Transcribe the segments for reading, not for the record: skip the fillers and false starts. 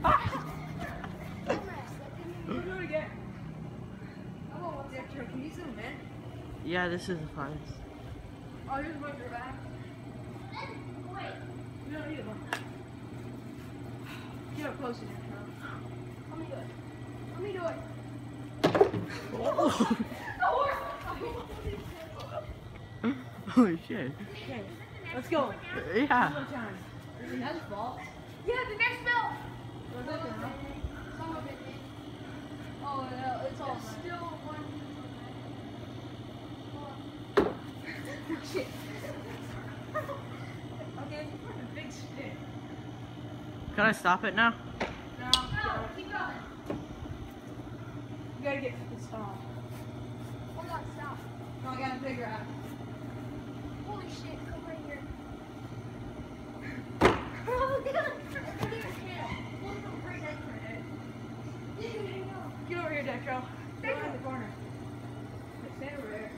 Do it again. Can you zoom in? Yeah, this is the finest. Oh, here's one for back. Wait. You don't need a one. Get up closer there, Charles. Let me do it. Let me do it. Holy shit. Okay, let's go. Yeah. One time. Is it his fault? Yeah, the next bell. What's that now? Some of it. Oh, no, it's all There's still one. shit. Okay, a big stick. Can I stop it now? No, No, keep going. you gotta get this off. Hold on, stop. No, I gotta figure out. Holy shit, come right here. Get over here, Deco. Get behind the corner. Stand over there.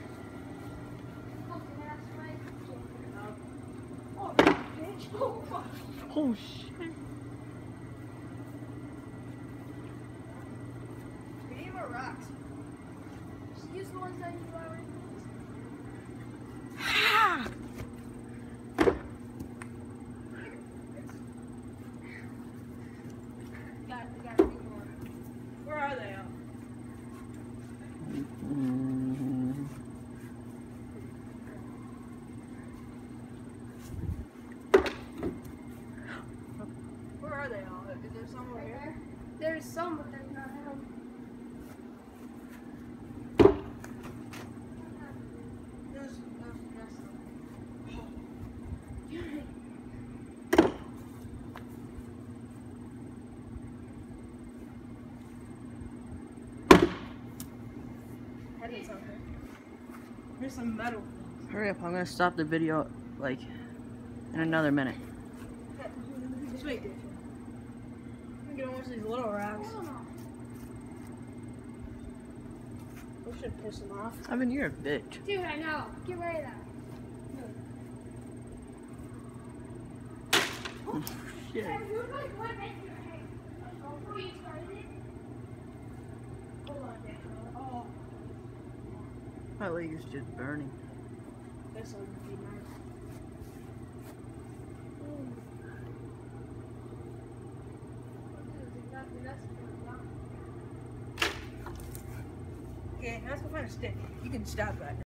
Oh, bitch. Oh, fuck. Oh shit. We need more rocks. Just use the ones that you already used. Got more. Where are they? Where are they all? Is there some over here? There's some, but there's not him. There's Here's some metal. Hurry up, I'm gonna stop the video like in another minute. Just wait, dude. I'm gonna get one of these little rocks. We should piss them off. I mean, you're a bitch. Dude, I know. Get rid of that. Oh, shit. Hey, who like what makes your hair? Before you started it? Hold on, Dad. Oh, My leg is just burning. this one would be nice. Okay, now let's go find a stick. You can stop that.